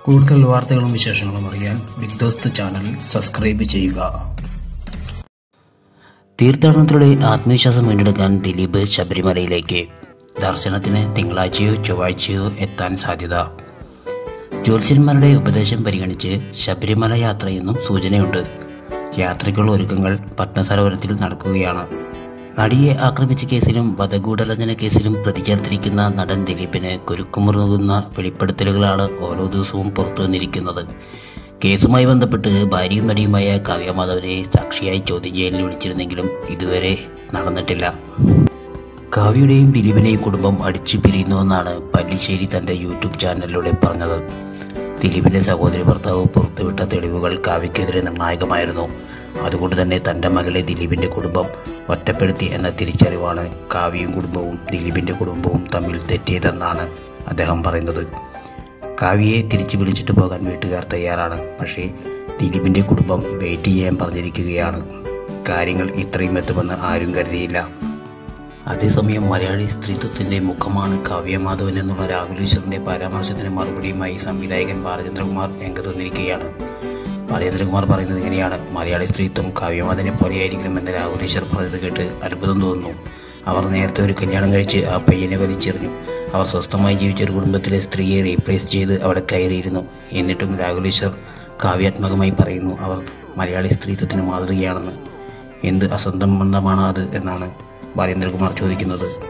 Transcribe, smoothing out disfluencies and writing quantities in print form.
കൂടുതൽ വാർത്തകളും വിശേഷങ്ങളും അറിയാൻ ബിഗ് ദോസ്ത് ചാനൽ സബ്സ്ക്രൈബ് ചെയ്യുക. തീർത്ഥാടനത്തിലൂടെ ആത്മവിശ്വാസം വീണ്ടെടുക്കാൻ ദിലീപ് ശബരിമലയിലേക്ക്. ദർശനത്തിന് തിങ്കളാഴ്ചയോ ചൊവ്വാഴ്ചയോ എത്താൻ സാധ്യത. ജ്യോത്സ്യന്മാരുടെ ഉപദേശം പരിഗണിച്ച് ശബരിമല യാത്രയെന്നും സൂചനയുണ്ട്. യാത്രയ്ക്കുള്ള ഒരുക്കങ്ങൾ പത്മസരോവരത്തിൽ നടക്കുകയാണ്. നടിയെ ആക്രമിച്ച കേസിലും വധഗൂഢാലോചന കേസിലും പ്രതി ചേർത്തിരിക്കുന്ന നടൻ ദിലീപിന് കുരുക്കുമുറുകുന്ന വെളിപ്പെടുത്തലുകളാണ് ഓരോ ദിവസവും പുറത്തു വന്നിരിക്കുന്നത്. കേസുമായി ബന്ധപ്പെട്ട് ഭാര്യയും നടിയുമായ കാവ്യ മാധവനെ സാക്ഷിയായി ചോദ്യം ചെയ്യലിൽ വിളിച്ചിരുന്നെങ്കിലും ഇതുവരെ നടന്നിട്ടില്ല. കാവ്യയുടെയും ദിലീപിനെയും കുടുംബം അടിച്ചു പിരിയുന്നുവെന്നാണ് പല്ലിശ്ശേരി തൻ്റെ യൂട്യൂബ് ചാനലിലൂടെ പറഞ്ഞത്. ദിലീപിൻ്റെ സഹോദരി ഭർത്താവ് പുറത്തുവിട്ട തെളിവുകൾ കാവ്യക്കെതിരെ നിർണായകമായിരുന്നു. അതുകൊണ്ട് തന്നെ തൻ്റെ മകളെ ദിലീപിൻ്റെ കുടുംബം ഒറ്റപ്പെടുത്തി എന്ന തിരിച്ചറിവാണ് കാവ്യയും കുടുംബവും ദിലീപിൻ്റെ കുടുംബവും തമ്മിൽ തെറ്റിയതെന്നാണ് അദ്ദേഹം പറയുന്നത്. കാവ്യയെ തിരിച്ചു വിളിച്ചിട്ട് പോകാൻ വീട്ടുകാർ തയ്യാറാണ്. പക്ഷേ ദിലീപിൻ്റെ കുടുംബം വെയിറ്റ് ചെയ്യാൻ പറഞ്ഞിരിക്കുകയാണ്. കാര്യങ്ങൾ ഇത്രയും എത്തുമെന്ന് ആരും കരുതിയില്ല. അതേസമയം മലയാളി സ്ത്രീത്വത്തിൻ്റെ മുഖമാണ് കാവ്യ മാധവൻ എന്നുള്ള രാഹുൽ ഈശ്വറിൻ്റെ പരാമർശത്തിന് മറുപടിയുമായി സംവിധായകൻ ബാലചന്ദ്രകുമാർ രംഗത്ത് വന്നിരിക്കുകയാണ്. ബാലചന്ദ്രകുമാർ പറയുന്നത് ഇങ്ങനെയാണ്: മലയാളി സ്ത്രീത്വം കാവ്യമാധവനെ പോലെയായിരിക്കണമെന്ന് രാഹുൽ ഈശ്വർ പറഞ്ഞത് കേട്ട് അത്ഭുതം തോന്നുന്നു. അവർ നേരത്തെ ഒരു കല്യാണം കഴിച്ച് ആ പയ്യനെ വലിച്ചെറിഞ്ഞു. അവർ സ്വസ്ഥമായി ജീവിച്ചൊരു കുടുംബത്തിലെ സ്ത്രീയെ റീപ്ലേസ് ചെയ്ത് അവിടെ കയറിയിരുന്നു. എന്നിട്ടും രാഹുൽ ഈശ്വർ കാവ്യാത്മകമായി പറയുന്നു അവർ മലയാളി സ്ത്രീത്വത്തിന് മാതൃകയാണെന്ന്. എന്ത് അസംബന്ധമാണ് അത് എന്നാണ് ബാലേന്ദ്രകുമാർ ചോദിക്കുന്നത്.